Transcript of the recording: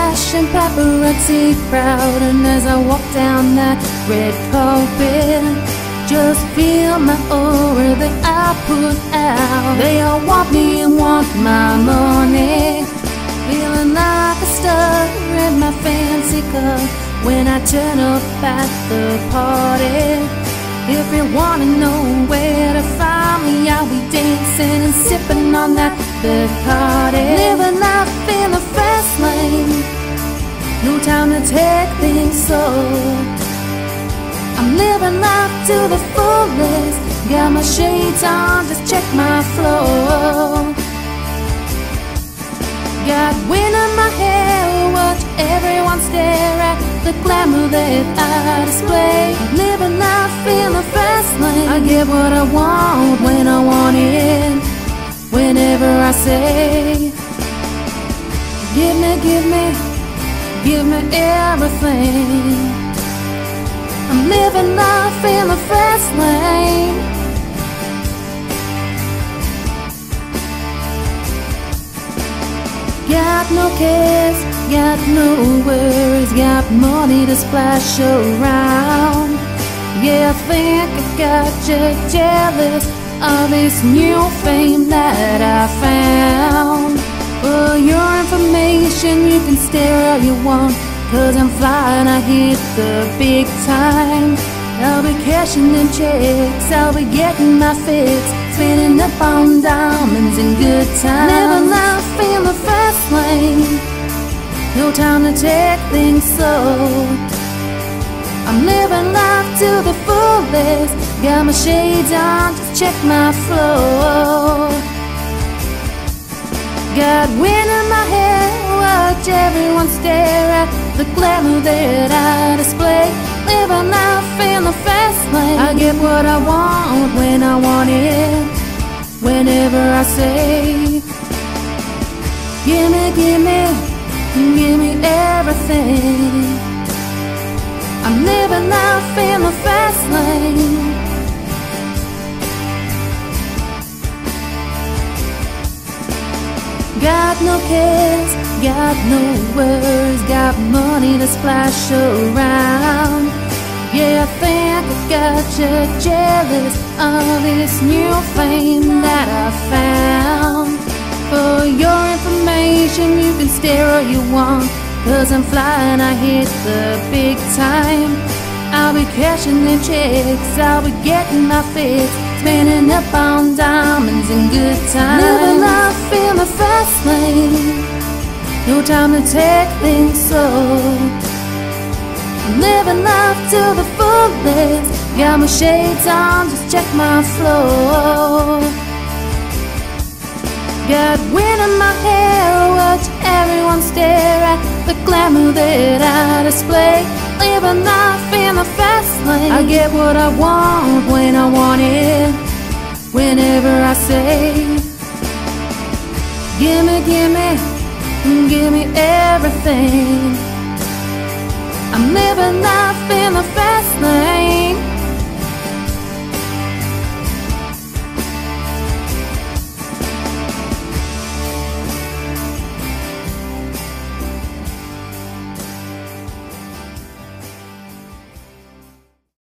flash and paparazzi crowd, and as I walk down that red carpet, just feel my aura that I put out. They all want me and want my money, feeling like a star in my fancy car when I turn up at the party. If you wanna know where to find me, I'll be dancing and sipping on that Bacardi. Living life in the fast lane, no time to take things slow. I'm living life to the fullest, got my shades on, just check my flow. Got wind in my hair, watch everyone stare at the glamour that I display. Living life in the fast lane, I get what I want when I want it, whenever I say, give me, give me, give me everything. I'm living life in the fast lane. Got no cares, got no worries, got money to splash around. Yeah, I think I got you jealous of this new fame that I found. For your information, you can stare all you want, 'cause I'm flying, I hit the big time. I'll be cashing them checks, I'll be getting my fix, spending up on diamonds and good times. Living life in the fast lane, no time to take things slow. I'm living life to the fullest, got my shades on, just check my flow. Got wind in my hair, watch everyone stare at the glamour that I display. Living life in the fast lane, I get what I want when I want it, whenever I say, give me, give me, give me everything. I'm living life in the fast lane. Got no cares, got no worries, got money to splash around. Yeah, I think I got you jealous of this new fame that I found. For your information, you can stare all you want, 'cause I'm flying, I hit the big time. I'll be cashing them checks, I'll be getting my fix, spending up on diamonds and good times. Living life in the fast lane, no time to take things slow. I'm living life to the fullest, got my shades on, just check my flow. Got wind in my hair, watch everyone stare at the glamour that I display. Living life in the fast lane, I get what I want when I want it, whenever I say, give me, give me, give me everything. I'm living life in the fast lane.